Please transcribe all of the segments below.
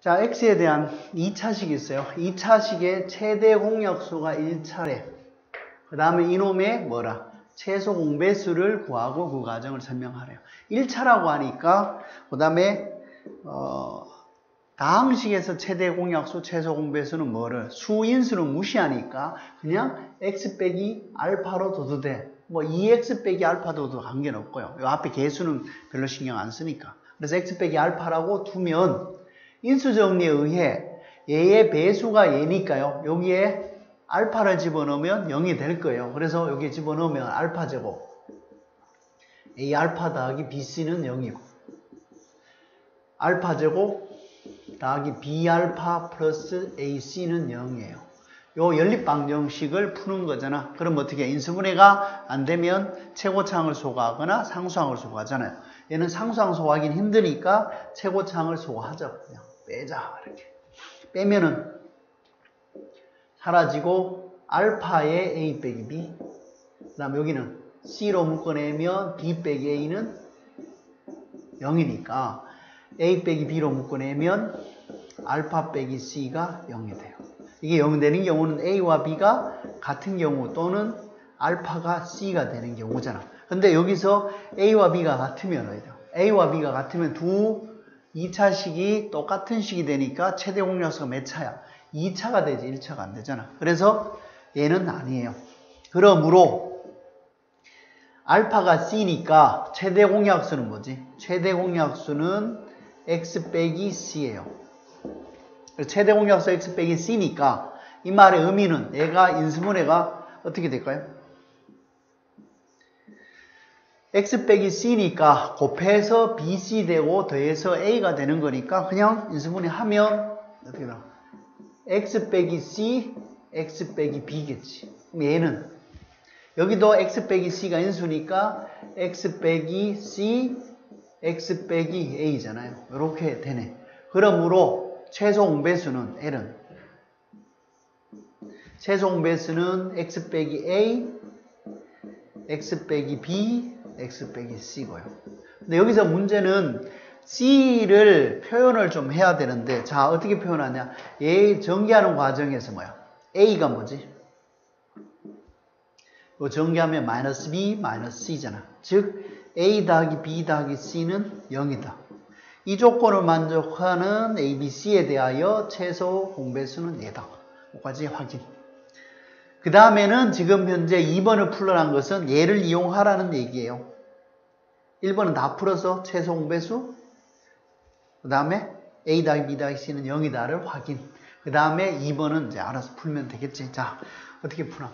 자, x에 대한 2차식이 있어요. 2차식의 최대 공약수가 1차래. 그 다음에 이놈의 뭐라? 최소 공배수를 구하고 그 과정을 설명하래요. 1차라고 하니까 그 다음에 다항식에서 최대 공약수, 최소 공배수는 뭐를? 수인수는 무시하니까 그냥 x 빼기 알파로 둬도 돼. 뭐 2x 빼기 알파 둬도 관계는 없고요. 요 앞에 개수는 별로 신경 안 쓰니까. 그래서 x 빼기 알파라고 두면 인수정리에 의해 얘의 배수가 얘니까요. 여기에 알파를 집어넣으면 0이 될 거예요. 그래서 여기에 집어넣으면 알파 제곱 A 알파 더하기 BC는 0이고 알파 제곱 더하기 B 알파 플러스 AC는 0이에요. 요 연립방정식을 푸는 거잖아. 그럼 어떻게 인수분해가 안 되면 최고차항을 소거하거나 상수항을 소거하잖아요. 얘는 상수항 소거하긴 힘드니까 최고차항을 소거하죠. 그냥 빼자 이렇게. 빼면은 사라지고 알파의 A 빼기 B, 그 다음 여기는 C로 묶어내면 B 빼기 A는 0이니까 A 빼기 B로 묶어내면 알파 빼기 C가 0이 돼요. 이게 0 되는 경우는 A와 B가 같은 경우 또는 알파가 C가 되는 경우잖아. 근데 여기서 A와 B가 같으면 어디 돼요? A와 B가 같으면 두 2차식이 똑같은 식이 되니까 최대 공약수가 몇 차야? 2차가 되지 1차가 안 되잖아. 그래서 얘는 아니에요. 그러므로 알파가 C니까 최대 공약수는 뭐지? 최대 공약수는 X 빼기 C예요. 최대 공약수 X 빼기 C니까 이 말의 의미는 얘가 인수분해가 어떻게 될까요? X 빼기 C니까 곱해서 BC 되고 더해서 A가 되는 거니까 그냥 인수분해 하면 어떻게 나와? X 빼기 C, X 빼기 B겠지. 그럼 얘는 여기도 X 빼기 C가 인수니까 X 빼기 C, X 빼기 A잖아요. 이렇게 되네. 그러므로 최소 공배수는 L은 최소 공배수는 X 빼기 A, X 빼기 B, X 빼기 C고요. 근데 여기서 문제는 C를 표현을 좀 해야 되는데, 자, 어떻게 표현하냐? 얘 전개하는 과정에서 뭐야? A가 뭐지? 이거 전개하면 마이너스 B, 마이너스 C잖아. 즉, A 더하기 B 더하기 C는 0이다. 이 조건을 만족하는 A, B, C에 대하여 최소 공배수는 얘다. 여기까지 확인. 그 다음에는 지금 현재 2번을 풀어난 것은 얘를 이용하라는 얘기예요. 1번은 다 풀어서 최소 공배수, 그 다음에 A 더하기 B 더하기 C는 0이다를 확인. 그 다음에 2번은 이제 알아서 풀면 되겠지. 자, 어떻게 풀어?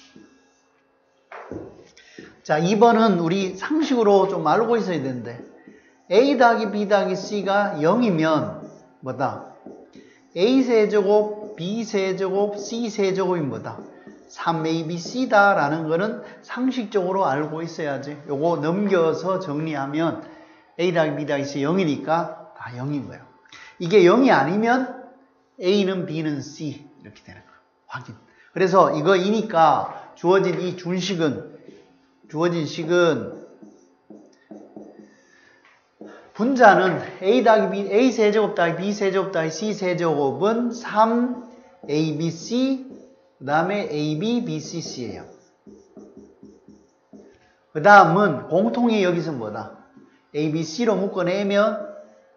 자, 2번은 우리 상식으로 좀 알고 있어야 되는데, A 더하기 B 더하기 C가 0이면 뭐다? A 세제곱, B 세제곱, C 세제곱이 뭐다? 3ABC다 라는 거는 상식적으로 알고 있어야지. 요거 넘겨서 정리하면 A 더하기 B 더하기 C 0이니까 다 0인 거예요. 이게 0이 아니면 A는 B는 C 이렇게 되는 거예요. 확인. 그래서 이거이니까 주어진 이 주어진 식은 분자는 A 더하기 B, A 세제곱 더하기 B 세제곱 더하기 C 세제곱은 3ABC 그 다음에 AB, BC, C예요. 그 다음은 공통이 여기서 뭐다? A, B, C로 묶어내면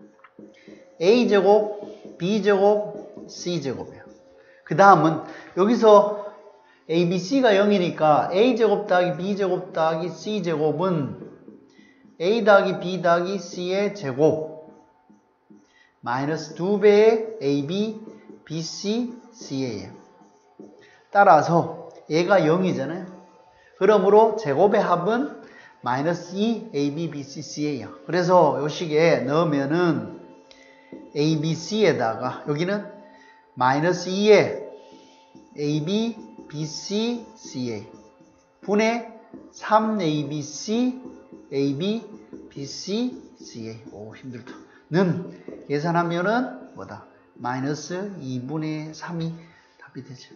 A제곱, B제곱, C제곱이에요. 그 다음은 여기서 A, B, C가 0이니까 A제곱 더하기 B제곱 더하기 C제곱은 A 더하기 B 더하기 C의 제곱 마이너스 2배의 AB, BC, C예요. 따라서 얘가 0이잖아요. 그러므로 제곱의 합은 마이너스 2 AB, BC, C예요. 그래서 요 식에 넣으면은 A, B, C에다가 여기는 마이너스 2에 AB, BC, CA 분의 3ABC, AB, BC, CA. 오, 힘들다. 는 계산하면은 뭐다? 마이너스 2분의 3이 답이 되죠.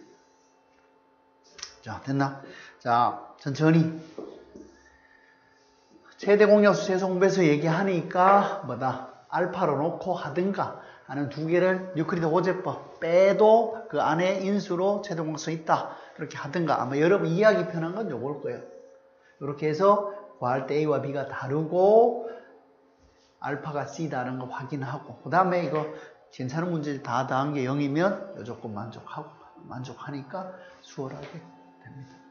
자, 됐나? 자, 천천히. 최대 공약수 최소 공배수 얘기하니까 뭐다? 알파로 놓고 하든가 하는 두 개를 유클리드 호재법 빼도 그 안에 인수로 최대 공각성이 있다. 그렇게 하든가 아마 여러분 이해하기 편한 건 요걸 거예요. 이렇게 해서 구할 때 A와 B가 다르고 알파가 C다라는 거 확인하고 그 다음에 이거 괜찮은 문제 다 더한 게 0이면 이 조건 만족하니까 수월하게 됩니다.